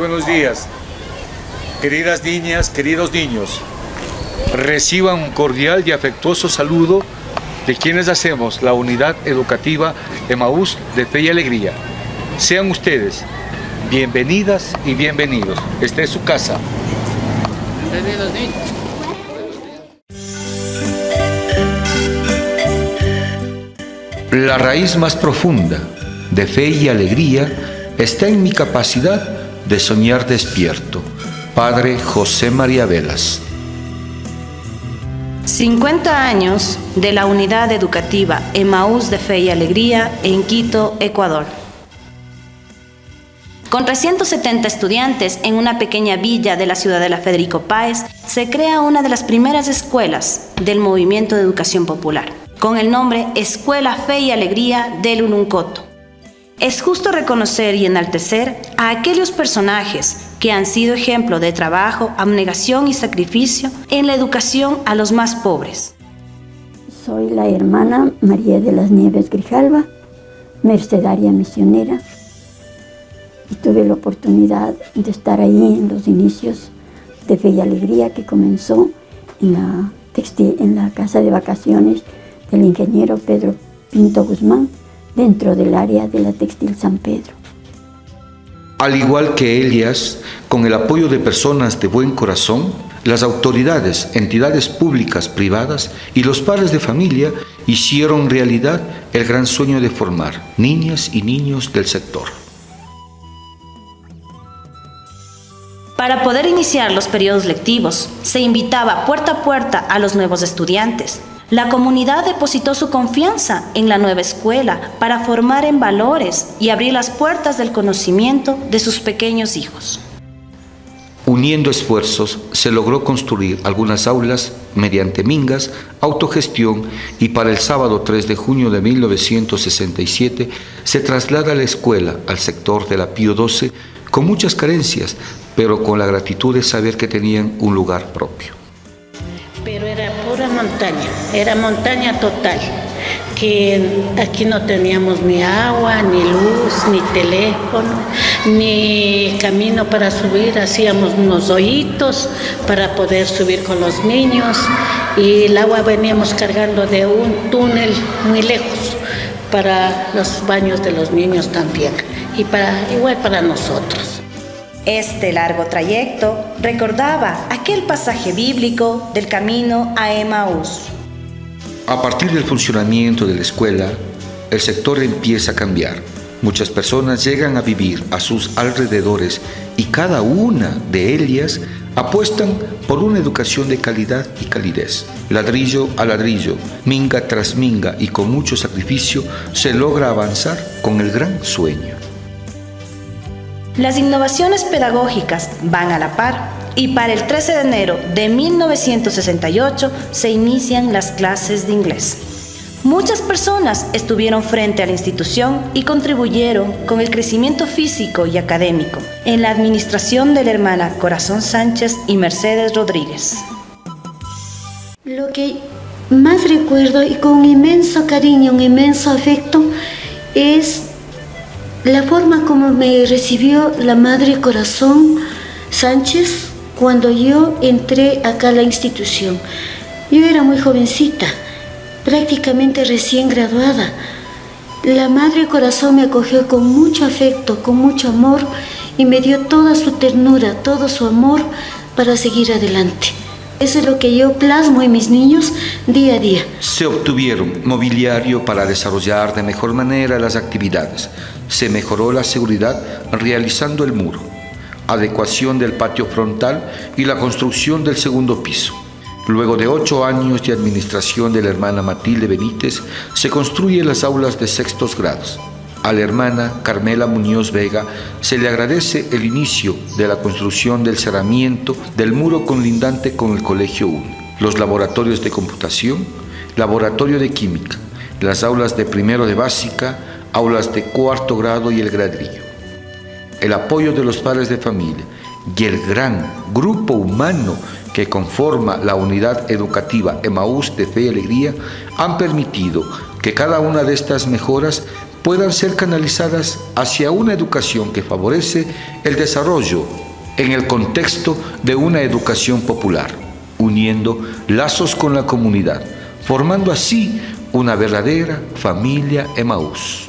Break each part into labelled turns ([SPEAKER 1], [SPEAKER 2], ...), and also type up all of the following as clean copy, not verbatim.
[SPEAKER 1] buenos días. Queridas niñas, queridos niños, reciban un cordial y afectuoso saludo de quienes hacemos la unidad educativa Emaús de Fe y Alegría. Sean ustedes bienvenidas y bienvenidos. Esta es su casa.
[SPEAKER 2] Bienvenidos, niños.
[SPEAKER 1] La raíz más profunda de fe y alegría está en mi capacidad de soñar despierto. Padre José María Velas.
[SPEAKER 3] 50 años de la unidad educativa Emaús de Fe y Alegría en Quito, Ecuador. Con 370 estudiantes en una pequeña villa de la ciudadela Federico Páez, se crea una de las primeras escuelas del movimiento de educación popular, con el nombre Escuela Fe y Alegría del Ununcoto. Es justo reconocer y enaltecer a aquellos personajes que han sido ejemplo de trabajo, abnegación y sacrificio en la educación a los más pobres.
[SPEAKER 4] Soy la hermana María de las Nieves Grijalva, mercedaria misionera, y tuve la oportunidad de estar ahí en los inicios de Fe y Alegría, que comenzó en la casa de vacaciones del ingeniero Pedro Pinto Guzmán, dentro del área de la Textil San Pedro.
[SPEAKER 1] Al igual que Elias, con el apoyo de personas de buen corazón, las autoridades, entidades públicas, privadas y los padres de familia hicieron realidad el gran sueño de formar niñas y niños del sector.
[SPEAKER 3] Para poder iniciar los periodos lectivos, se invitaba puerta a puerta a los nuevos estudiantes. La comunidad depositó su confianza en la nueva escuela para formar en valores y abrir las puertas del conocimiento de sus pequeños hijos.
[SPEAKER 1] Uniendo esfuerzos, se logró construir algunas aulas mediante mingas, autogestión, y para el sábado 3 de junio de 1967 se traslada la escuela al sector de la Pío XII con muchas carencias, pero con la gratitud de saber que tenían un lugar propio.
[SPEAKER 5] Pero era pura montaña, era montaña total, que aquí no teníamos ni agua, ni luz, ni teléfono, ni camino para subir. Hacíamos unos hoyitos para poder subir con los niños, y el agua veníamos cargando de un túnel muy lejos para los baños de los niños también, y igual para nosotros.
[SPEAKER 3] Este largo trayecto recordaba aquel pasaje bíblico del camino a Emaús.
[SPEAKER 1] A partir del funcionamiento de la escuela, el sector empieza a cambiar. Muchas personas llegan a vivir a sus alrededores y cada una de ellas apuestan por una educación de calidad y calidez. Ladrillo a ladrillo, minga tras minga y con mucho sacrificio se logra avanzar con el gran sueño.
[SPEAKER 3] Las innovaciones pedagógicas van a la par y para el 13 de enero de 1968 se inician las clases de inglés. Muchas personas estuvieron frente a la institución y contribuyeron con el crecimiento físico y académico en la administración de la hermana Corazón Sánchez y Mercedes Rodríguez.
[SPEAKER 6] Lo que más recuerdo y con inmenso cariño, un inmenso afecto, es la forma como me recibió la Madre Corazón Sánchez cuando yo entré acá a la institución. Yo era muy jovencita, prácticamente recién graduada. La Madre Corazón me acogió con mucho afecto, con mucho amor, y me dio toda su ternura, todo su amor para seguir adelante. Eso es lo que yo plasmo en mis niños día a día.
[SPEAKER 1] Se obtuvieron mobiliario para desarrollar de mejor manera las actividades. Se mejoró la seguridad realizando el muro, adecuación del patio frontal y la construcción del segundo piso. Luego de 8 años de administración de la hermana Matilde Benítez, se construyen las aulas de sextos grados. A la hermana Carmela Muñoz Vega se le agradece el inicio de la construcción del cerramiento del muro colindante con el Colegio 1, los laboratorios de computación, laboratorio de química, las aulas de primero de básica, aulas de cuarto grado y el gradillo. El apoyo de los padres de familia y el gran grupo humano que conforma la unidad educativa Emaús de Fe y Alegría han permitido que cada una de estas mejoras puedan ser canalizadas hacia una educación que favorece el desarrollo en el contexto de una educación popular, uniendo lazos con la comunidad, formando así una verdadera familia Emaús.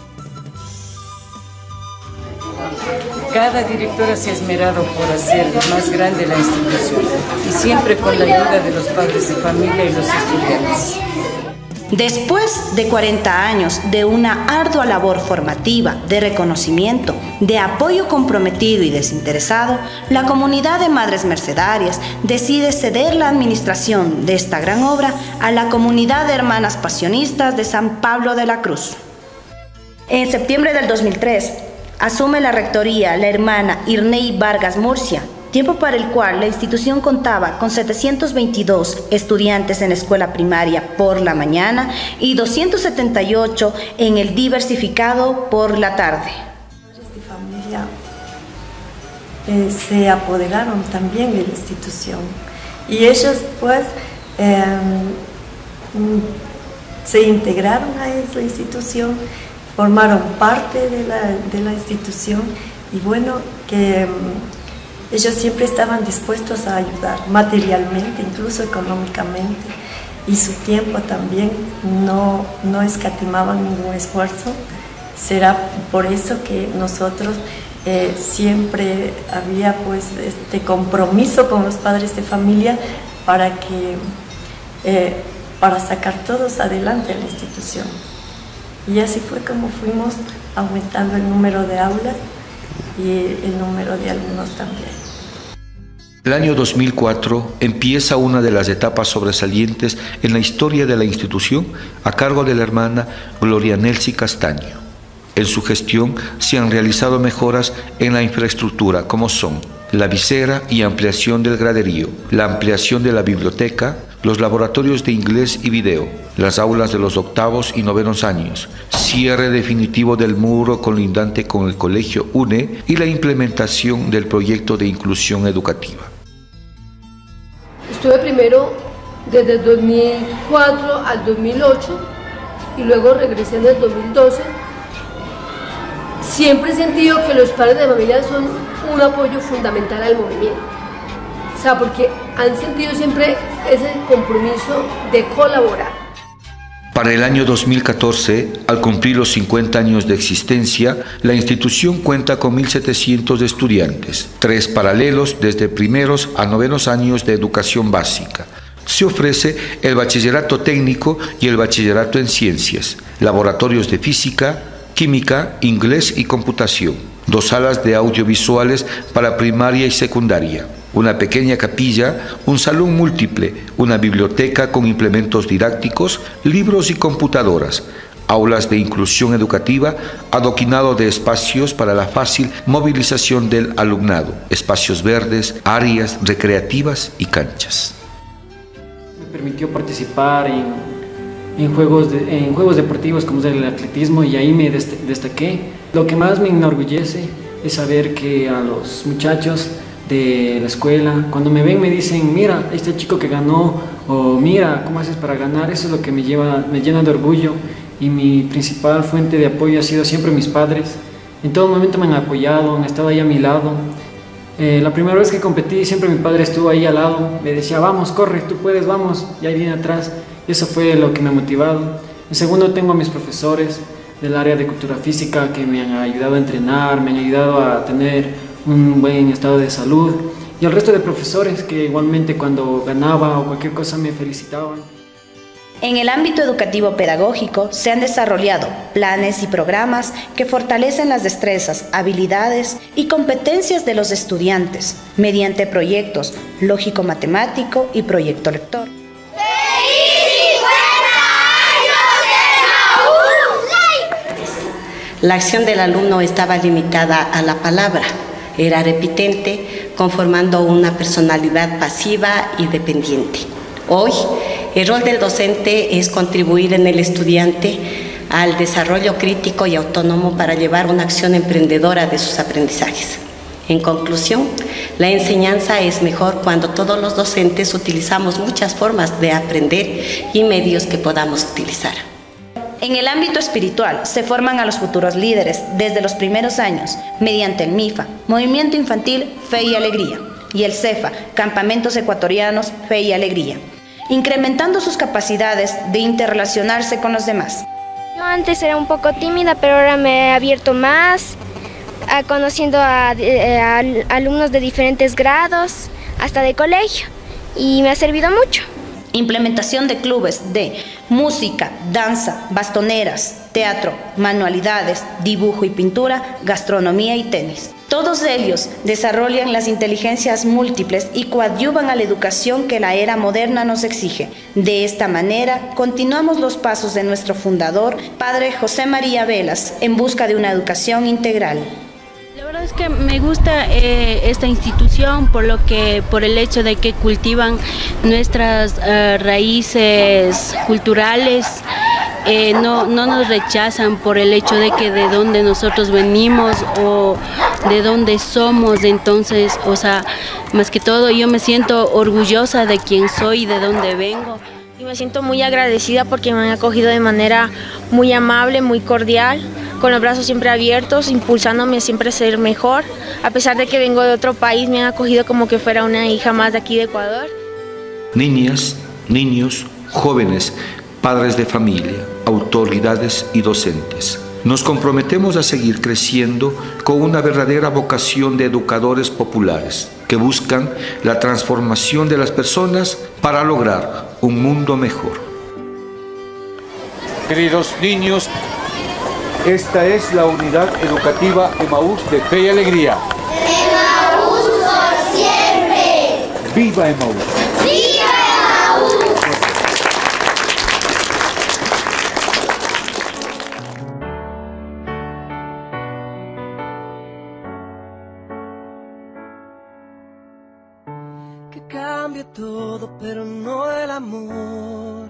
[SPEAKER 7] Cada directora se ha esmerado por hacer más grande la institución y siempre con la ayuda de los padres de familia y los estudiantes.
[SPEAKER 3] Después de 40 años de una ardua labor formativa, de reconocimiento, de apoyo comprometido y desinteresado, la comunidad de Madres Mercedarias decide ceder la administración de esta gran obra a la comunidad de Hermanas Pasionistas de San Pablo de la Cruz. En septiembre del 2003, asume la rectoría la hermana Irnei Vargas Murcia, tiempo para el cual la institución contaba con 722 estudiantes en la escuela primaria por la mañana y 278 en el diversificado por la tarde.
[SPEAKER 8] De familia se apoderaron también de la institución y ellos pues se integraron a esa institución, formaron parte de la institución y bueno, que ellos siempre estaban dispuestos a ayudar materialmente, incluso económicamente, y su tiempo también, no escatimaban ningún esfuerzo. Será por eso que nosotros siempre había pues este compromiso con los padres de familia para sacar todos adelante a la institución. Y así fue como fuimos aumentando el número de aulas y el número de alumnos también.
[SPEAKER 1] El año 2004 empieza una de las etapas sobresalientes en la historia de la institución a cargo de la hermana Gloria Nelsi Castaño. En su gestión se han realizado mejoras en la infraestructura como son la visera y ampliación del graderío, la ampliación de la biblioteca, los laboratorios de inglés y video, las aulas de los octavos y novenos años, cierre definitivo del muro colindante con el colegio UNE y la implementación del proyecto de inclusión educativa.
[SPEAKER 9] Estuve primero desde el 2004 al 2008 y luego regresé en el 2012. Siempre he sentido que los padres de familia son un apoyo fundamental al movimiento. O sea, porque han sentido siempre ese compromiso de colaborar.
[SPEAKER 1] Para el año 2014, al cumplir los 50 años de existencia, la institución cuenta con 1.700 estudiantes, 3 paralelos desde primeros a novenos años de educación básica. Se ofrece el bachillerato técnico y el bachillerato en ciencias, laboratorios de física, química, inglés y computación, 2 salas de audiovisuales para primaria y secundaria, una pequeña capilla, un salón múltiple, una biblioteca con implementos didácticos, libros y computadoras, aulas de inclusión educativa, adoquinado de espacios para la fácil movilización del alumnado, espacios verdes, áreas recreativas y canchas.
[SPEAKER 10] Me permitió participar en juegos deportivos como es el atletismo y ahí me destaqué. Lo que más me enorgullece es saber que a los muchachos de la escuela, cuando me ven me dicen, mira, este chico que ganó, o mira, ¿cómo haces para ganar? Eso es lo que me llena de orgullo, y mi principal fuente de apoyo ha sido siempre mis padres. En todo momento me han apoyado, han estado ahí a mi lado. La primera vez que competí siempre mi padre estuvo ahí al lado, me decía, vamos, corre, tú puedes, vamos, y ahí viene atrás. Eso fue lo que me ha motivado. En segundo, tengo a mis profesores del área de cultura física que me han ayudado a entrenar, me han ayudado a tener un buen estado de salud, y el resto de profesores que igualmente cuando ganaba o cualquier cosa me felicitaban.
[SPEAKER 3] En el ámbito educativo pedagógico se han desarrollado planes y programas que fortalecen las destrezas, habilidades y competencias de los estudiantes mediante proyectos lógico-matemático y proyecto lector.
[SPEAKER 5] La acción del alumno estaba limitada a la palabra, era repitente, conformando una personalidad pasiva y dependiente. Hoy, el rol del docente es contribuir en el estudiante al desarrollo crítico y autónomo para llevar una acción emprendedora de sus aprendizajes. En conclusión, la enseñanza es mejor cuando todos los docentes utilizamos muchas formas de aprender y medios que podamos utilizar.
[SPEAKER 3] En el ámbito espiritual se forman a los futuros líderes desde los primeros años mediante el MIFA, Movimiento Infantil Fe y Alegría, y el CEFA, Campamentos Ecuatorianos Fe y Alegría, incrementando sus capacidades de interrelacionarse con los demás.
[SPEAKER 11] Yo antes era un poco tímida, pero ahora me he abierto más, conociendo a alumnos de diferentes grados, hasta de colegio, y me ha servido mucho.
[SPEAKER 3] Implementación de clubes de música, danza, bastoneras, teatro, manualidades, dibujo y pintura, gastronomía y tenis. Todos ellos desarrollan las inteligencias múltiples y coadyuvan a la educación que la era moderna nos exige. De esta manera, continuamos los pasos de nuestro fundador, Padre José María Velas, en busca de una educación integral.
[SPEAKER 12] La verdad es que me gusta esta institución por el hecho de que cultivan nuestras raíces culturales. No nos rechazan por el hecho de que de dónde nosotros venimos o de dónde somos. Entonces, o sea, más que todo yo me siento orgullosa de quién soy y de dónde vengo.
[SPEAKER 11] Y me siento muy agradecida porque me han acogido de manera muy amable, muy cordial, con los brazos siempre abiertos, impulsándome siempre a ser mejor. A pesar de que vengo de otro país, me han acogido como que fuera una hija más de aquí de Ecuador.
[SPEAKER 1] Niñas, niños, jóvenes, padres de familia, autoridades y docentes. Nos comprometemos a seguir creciendo con una verdadera vocación de educadores populares que buscan la transformación de las personas para lograr un mundo mejor.
[SPEAKER 13] Queridos niños, esta es la unidad educativa Emaús de Fe y Alegría.
[SPEAKER 14] ¡Emaús por siempre!
[SPEAKER 13] ¡Viva Emaús!
[SPEAKER 14] ¡Viva Emaús!
[SPEAKER 15] Que cambie todo, pero no el amor.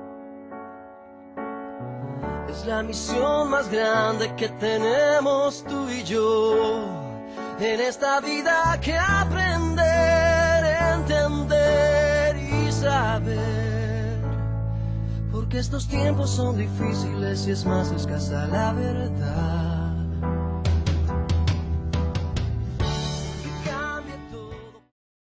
[SPEAKER 15] Es la misión más grande que tenemos tú y yo. En esta vida que aprender, entender y saber. Porque estos tiempos son difíciles y es más escasa la verdad.